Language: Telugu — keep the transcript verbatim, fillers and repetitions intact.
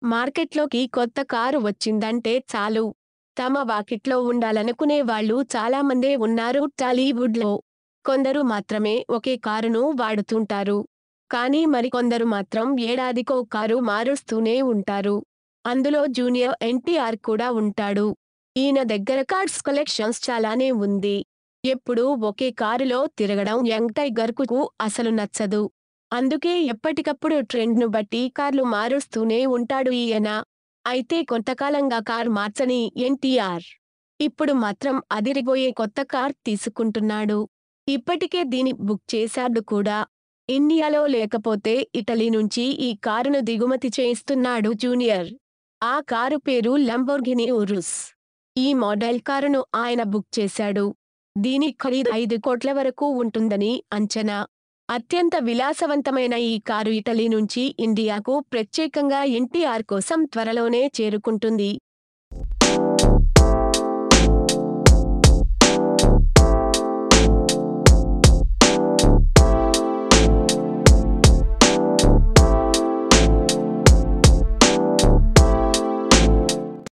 మార్కెట్లోకి కొత్త కారు వచ్చిందంటే చాలు తమ వాకిట్లో ఉండాలనుకునే వాళ్ళు చాలా మందే ఉన్నారు టాలీవుడ్లో. కొందరు మాత్రమే ఒకే కారును వాడుతుంటారు. కానీ మరికొందరు మాత్రం ఏడాదికో కారు మారుస్తూనే ఉంటారు. అందులో జూనియర్ ఎన్టీఆర్ కూడా ఉంటాడు. ఈయన దగ్గర కార్స్ కలెక్షన్స్ చాలానే ఉంది. ఎప్పుడూ ఒకే కారులో తిరగడం యంగ్ టైగర్ కు అసలు నచ్చదు. అందుకే ఎప్పటికప్పుడు ట్రెండ్ను బట్టి కార్లు మారుస్తూనే ఉంటాడు ఈయన. అయితే కొంతకాలంగా కార్ మార్చని ఎన్టీఆర్ ఇప్పుడు మాత్రం అదిరిపోయే కొత్త కార్ తీసుకుంటున్నాడు. ఇప్పటికే దీని బుక్ చేశాడు కూడా. ఇండియాలో లేకపోతే ఇటలీ నుంచి ఈ కారును దిగుమతి చేయిస్తున్నాడు జూనియర్. ఆ కారు పేరు లంబోర్గినీ ఉరుస్. ఈ మోడల్ కారును ఆయన బుక్ చేశాడు. దీని ఖరీదు ఐదు కోట్ల వరకు ఉంటుందని అంచనా. అత్యంత విలాసవంతమైన ఈ కారు ఇటలీ నుంచి ఇండియాకు ప్రత్యేకంగా ఎన్టీఆర్ కోసం త్వరలోనే చేరుకుంటుంది.